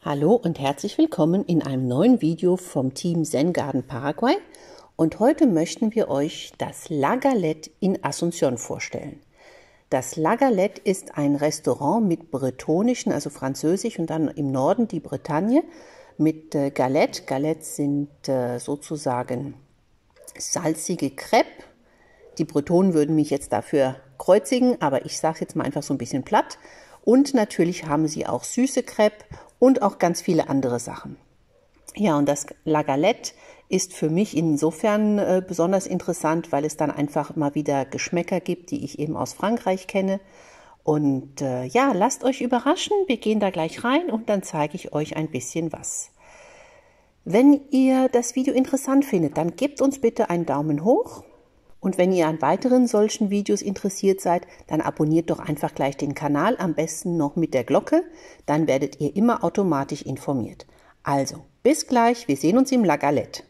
Hallo und herzlich willkommen in einem neuen Video vom Team Zen Garden Paraguay. Und heute möchten wir euch das La Galette in Asunción vorstellen. Das La Galette ist ein Restaurant mit bretonischen, also französisch und dann im Norden die Bretagne mit Galette. Galettes sind sozusagen salzige Crêpes. Die Bretonen würden mich jetzt dafür kreuzigen, aber ich sage es jetzt mal einfach so ein bisschen platt. Und natürlich haben sie auch süße Crêpes und auch ganz viele andere Sachen. Ja, und das La Galette ist für mich insofern besonders interessant, weil es dann einfach mal wieder Geschmäcker gibt, die ich eben aus Frankreich kenne. Und ja, lasst euch überraschen, wir gehen da gleich rein und dann zeige ich euch ein bisschen was. Wenn ihr das Video interessant findet, dann gebt uns bitte einen Daumen hoch. Und wenn ihr an weiteren solchen Videos interessiert seid, dann abonniert doch einfach gleich den Kanal, am besten noch mit der Glocke, dann werdet ihr immer automatisch informiert. Also, bis gleich, wir sehen uns im La Galette.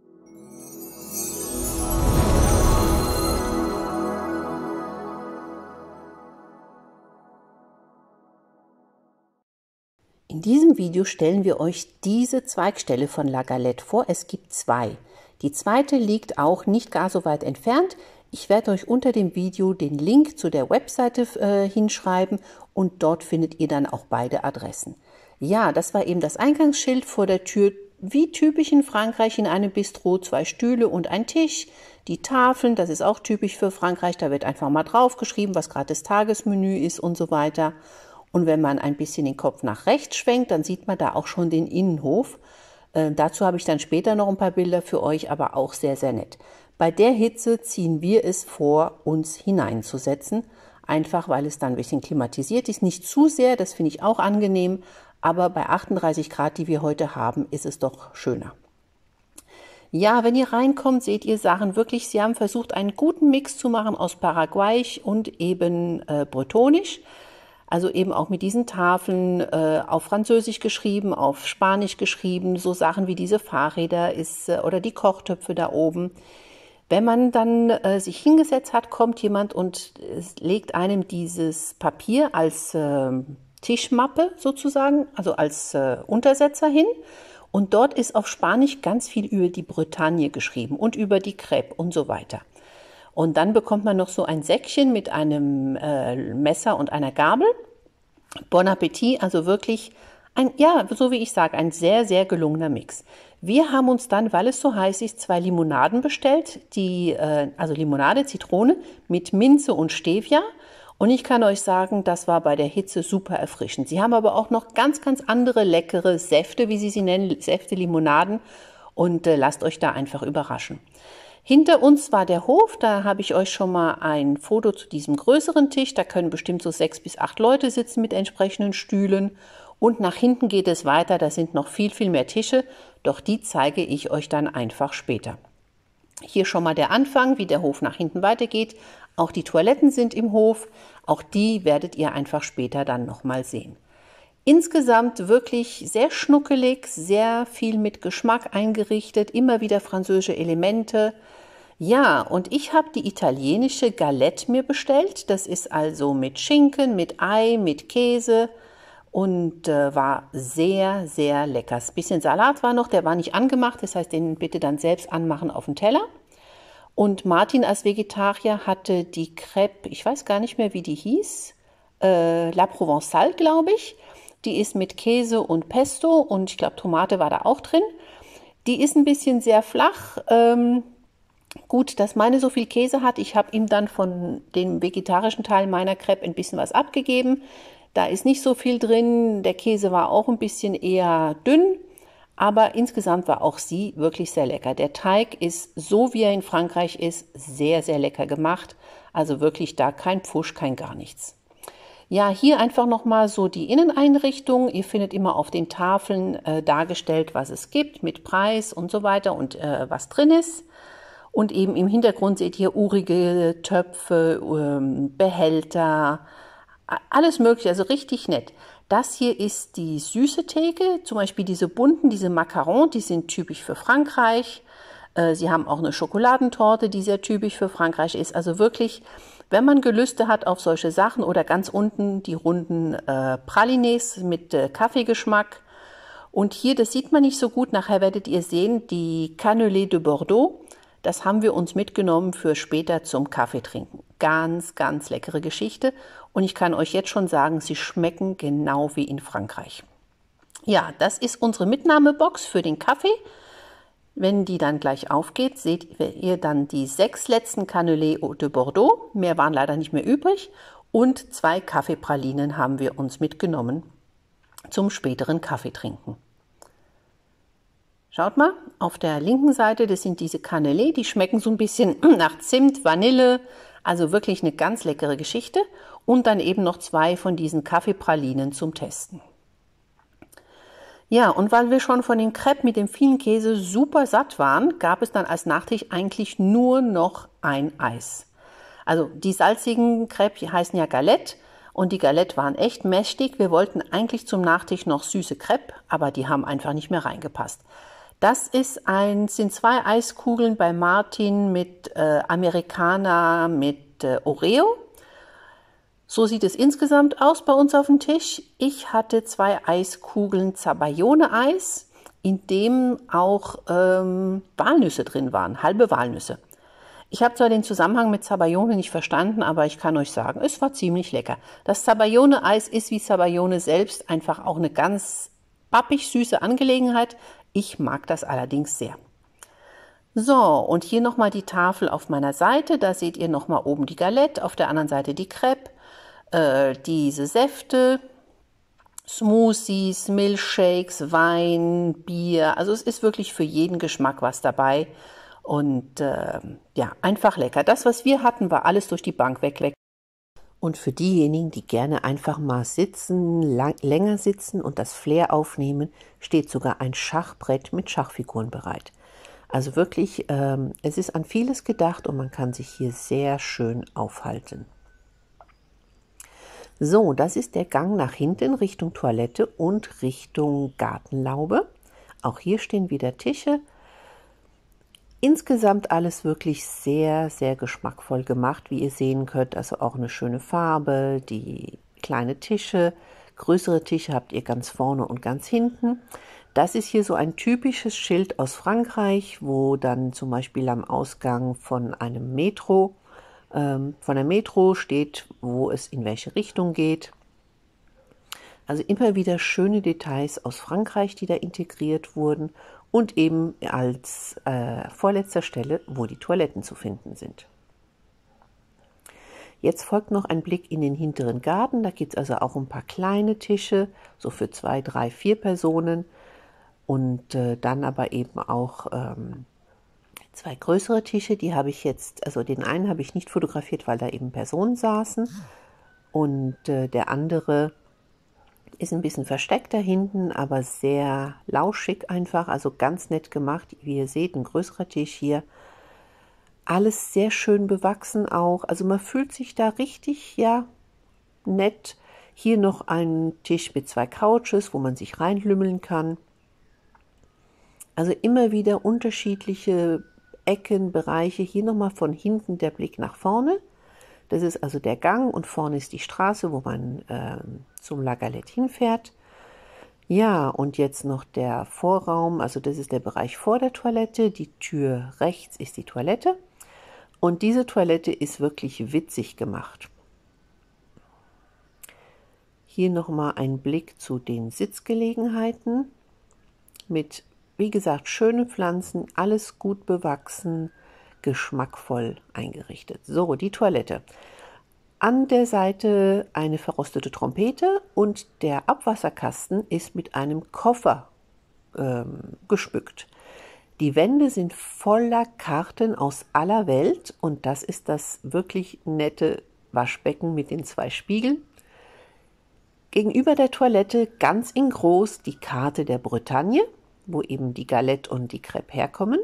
In diesem Video stellen wir euch diese Zweigstelle von La Galette vor. Es gibt zwei. Die zweite liegt auch nicht gar so weit entfernt. Ich werde euch unter dem Video den Link zu der Webseite hinschreiben und dort findet ihr dann auch beide Adressen. Ja, das war eben das Eingangsschild vor der Tür, wie typisch in Frankreich in einem Bistro, 2 Stühle und ein Tisch. Die Tafeln, das ist auch typisch für Frankreich, da wird einfach mal draufgeschrieben, was gerade das Tagesmenü ist und so weiter. Und wenn man ein bisschen den Kopf nach rechts schwenkt, dann sieht man da auch schon den Innenhof. Dazu habe ich dann später noch ein paar Bilder für euch, aber auch sehr, sehr nett. Bei der Hitze ziehen wir es vor, uns hineinzusetzen, einfach weil es dann ein bisschen klimatisiert ist. Nicht zu sehr, das finde ich auch angenehm, aber bei 38 Grad, die wir heute haben, ist es doch schöner. Ja, wenn ihr reinkommt, seht ihr Sachen wirklich, sie haben versucht, einen guten Mix zu machen aus Paraguayisch und eben Bretonisch. Also eben auch mit diesen Tafeln auf Französisch geschrieben, auf Spanisch geschrieben, so Sachen wie diese Fahrräder oder die Kochtöpfe da oben. Wenn man dann sich hingesetzt hat, kommt jemand und legt einem dieses Papier als Tischmappe sozusagen, also als Untersetzer hin. Und dort ist auf Spanisch ganz viel über die Bretagne geschrieben und über die Crêpes und so weiter. Und dann bekommt man noch so ein Säckchen mit einem Messer und einer Gabel. Bon Appetit, also wirklich ja, so wie ich sage, ein sehr, sehr gelungener Mix. Wir haben uns dann, weil es so heiß ist, 2 Limonaden bestellt, also Limonade, Zitrone mit Minze und Stevia. Und ich kann euch sagen, das war bei der Hitze super erfrischend. Sie haben aber auch noch ganz, ganz andere leckere Säfte, wie sie nennen, Säfte, Limonaden. Und lasst euch da einfach überraschen. Hinter uns war der Hof, da habe ich euch schon mal ein Foto zu diesem größeren Tisch. Da können bestimmt so 6 bis 8 Leute sitzen mit entsprechenden Stühlen. Und nach hinten geht es weiter, da sind noch viel, viel mehr Tische, doch die zeige ich euch dann einfach später. Hier schon mal der Anfang, wie der Hof nach hinten weitergeht. Auch die Toiletten sind im Hof, auch die werdet ihr einfach später dann nochmal sehen. Insgesamt wirklich sehr schnuckelig, sehr viel mit Geschmack eingerichtet, immer wieder französische Elemente. Ja, und ich habe die italienische Galette mir bestellt. Das ist also mit Schinken, mit Ei, mit Käse und war sehr, sehr lecker. Ein bisschen Salat war noch, der war nicht angemacht, das heißt, den bitte dann selbst anmachen auf den Teller. Und Martin als Vegetarier hatte die Crêpe, ich weiß gar nicht mehr, wie die hieß, La Provençale, glaube ich. Die ist mit Käse und Pesto und ich glaube, Tomate war da auch drin. Die ist ein bisschen sehr flach. Gut, dass meine so viel Käse hat. Ich habe ihm dann von dem vegetarischen Teil meiner Crêpe ein bisschen was abgegeben. Da ist nicht so viel drin. Der Käse war auch ein bisschen eher dünn. Aber insgesamt war auch sie wirklich sehr lecker. Der Teig ist, so wie er in Frankreich ist, sehr, sehr lecker gemacht. Also wirklich da kein Pfusch, kein gar nichts. Ja, hier einfach nochmal so die Inneneinrichtung. Ihr findet immer auf den Tafeln dargestellt, was es gibt mit Preis und so weiter und was drin ist. Und eben im Hintergrund seht ihr urige Töpfe, Behälter, alles mögliche, also richtig nett. Das hier ist die süße Theke, zum Beispiel diese bunten, diese Macarons, die sind typisch für Frankreich. Sie haben auch eine Schokoladentorte, die sehr typisch für Frankreich ist. Also wirklich, wenn man Gelüste hat auf solche Sachen oder ganz unten die runden Pralines mit Kaffeegeschmack Und hier, das sieht man nicht so gut, nachher werdet ihr sehen, die Cannelés de Bordeaux, das haben wir uns mitgenommen für später zum Kaffee trinken. Ganz, ganz leckere Geschichte. Und ich kann euch jetzt schon sagen, sie schmecken genau wie in Frankreich. Ja, das ist unsere Mitnahmebox für den Kaffee. Wenn die dann gleich aufgeht, seht ihr dann die 6 letzten Cannelés de Bordeaux. Mehr waren leider nicht mehr übrig. Und 2 Kaffeepralinen haben wir uns mitgenommen zum späteren Kaffeetrinken. Schaut mal, auf der linken Seite, das sind diese Cannelés, die schmecken so ein bisschen nach Zimt, Vanille, also wirklich eine ganz leckere Geschichte. Und dann eben noch 2 von diesen Kaffeepralinen zum Testen. Ja, und weil wir schon von den Crêpes mit dem vielen Käse super satt waren, gab es dann als Nachtisch eigentlich nur noch ein Eis. Also die salzigen Crêpes heißen ja Galette und die Galette waren echt mächtig. Wir wollten eigentlich zum Nachtisch noch süße Crêpes, aber die haben einfach nicht mehr reingepasst. Das sind 2 Eiskugeln bei Martin mit Americana mit Oreo. So sieht es insgesamt aus bei uns auf dem Tisch. Ich hatte 2 Eiskugeln Zabayone-Eis, in dem auch Walnüsse drin waren, halbe Walnüsse. Ich habe zwar den Zusammenhang mit Zabayone nicht verstanden, aber ich kann euch sagen, es war ziemlich lecker. Das Zabayone-Eis ist wie Zabayone selbst einfach auch eine ganz pappig süße Angelegenheit. Ich mag das allerdings sehr. So, und hier nochmal die Tafel auf meiner Seite. Da seht ihr nochmal oben die Galette, auf der anderen Seite die Crêpes, diese Säfte, Smoothies, Milchshakes, Wein, Bier. Also es ist wirklich für jeden Geschmack was dabei. Und ja, einfach lecker. Das, was wir hatten, war alles durch die Bank weg. Und für diejenigen, die gerne einfach mal sitzen, länger sitzen und das Flair aufnehmen, steht sogar ein Schachbrett mit Schachfiguren bereit. Also wirklich, es ist an vieles gedacht und man kann sich hier sehr schön aufhalten. So, das ist der Gang nach hinten Richtung Toilette und Richtung Gartenlaube. Auch hier stehen wieder Tische. Insgesamt alles wirklich sehr, sehr geschmackvoll gemacht, wie ihr sehen könnt. Also auch eine schöne Farbe, die kleine Tische, größere Tische habt ihr ganz vorne und ganz hinten. Das ist hier so ein typisches Schild aus Frankreich, wo dann zum Beispiel am Ausgang von der Metro steht, wo es in welche Richtung geht. Also immer wieder schöne Details aus Frankreich, die da integriert wurden. Und eben als vorletzter Stelle, wo die Toiletten zu finden sind. Jetzt folgt noch ein Blick in den hinteren Garten. Da gibt es also auch ein paar kleine Tische, so für 2, 3, 4 Personen. Und dann aber eben auch 2 größere Tische. Die habe ich jetzt, also den einen habe ich nicht fotografiert, weil da eben Personen saßen. Und der andere ist ein bisschen versteckt da hinten, aber sehr lauschig einfach, also ganz nett gemacht. Wie ihr seht, ein größerer Tisch hier. Alles sehr schön bewachsen auch. Also man fühlt sich da richtig, ja, nett. Hier noch ein Tisch mit 2 Couches, wo man sich reinlümmeln kann. Also immer wieder unterschiedliche Ecken, Bereiche. Hier nochmal von hinten der Blick nach vorne. Das ist also der Gang und vorne ist die Straße, wo man zum La Galette hinfährt. Ja, und jetzt noch der Vorraum, also das ist der Bereich vor der Toilette. Die Tür rechts ist die Toilette. Und diese Toilette ist wirklich witzig gemacht. Hier nochmal ein Blick zu den Sitzgelegenheiten mit, wie gesagt, schönen Pflanzen, alles gut bewachsen, geschmackvoll eingerichtet. So, die Toilette. An der Seite eine verrostete Trompete und der Abwasserkasten ist mit einem Koffer geschmückt. Die Wände sind voller Karten aus aller Welt und das ist das wirklich nette Waschbecken mit den 2 Spiegeln. Gegenüber der Toilette ganz in groß die Karte der Bretagne, wo eben die Galette und die Crêpes herkommen.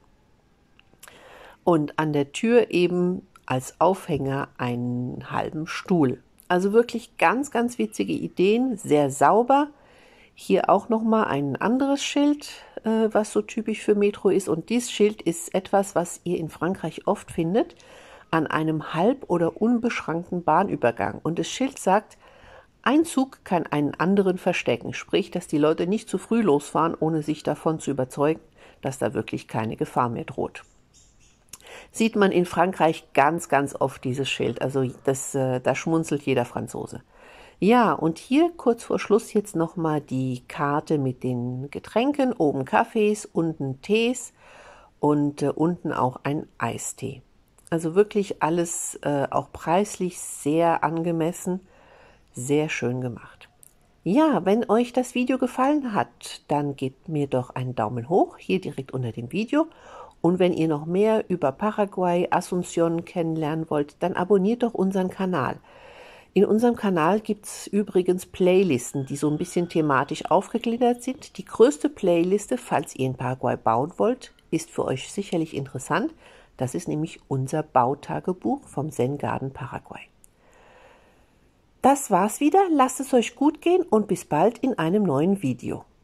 Und an der Tür eben als Aufhänger einen halben Stuhl. Also wirklich ganz, ganz witzige Ideen, sehr sauber. Hier auch nochmal ein anderes Schild, was so typisch für Metro ist. Und dieses Schild ist etwas, was ihr in Frankreich oft findet, an einem halb- oder unbeschrankten Bahnübergang. Und das Schild sagt, Ein Zug kann einen anderen verstecken, sprich, dass die Leute nicht zu früh losfahren, ohne sich davon zu überzeugen, dass da wirklich keine Gefahr mehr droht. Sieht man in Frankreich ganz, ganz oft dieses Schild, also da schmunzelt jeder Franzose. Ja, und hier kurz vor Schluss jetzt nochmal die Karte mit den Getränken, oben Kaffees, unten Tees und unten auch ein Eistee. Also wirklich alles auch preislich sehr angemessen, sehr schön gemacht. Ja, wenn euch das Video gefallen hat, dann gebt mir doch einen Daumen hoch, hier direkt unter dem Video. Und wenn ihr noch mehr über Paraguay, Asunción kennenlernen wollt, dann abonniert doch unseren Kanal. In unserem Kanal gibt es übrigens Playlisten, die so ein bisschen thematisch aufgegliedert sind. Die größte Playliste, falls ihr in Paraguay bauen wollt, ist für euch sicherlich interessant. Das ist nämlich unser Bautagebuch vom Zen Garden Paraguay. Das war's wieder, lasst es euch gut gehen und bis bald in einem neuen Video.